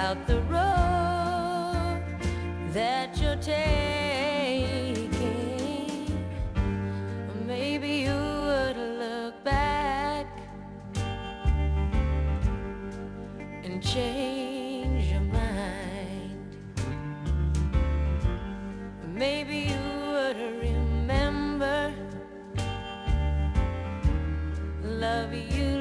about the road that you're taking. Maybe you would look back and change your mind. Maybe you would remember love you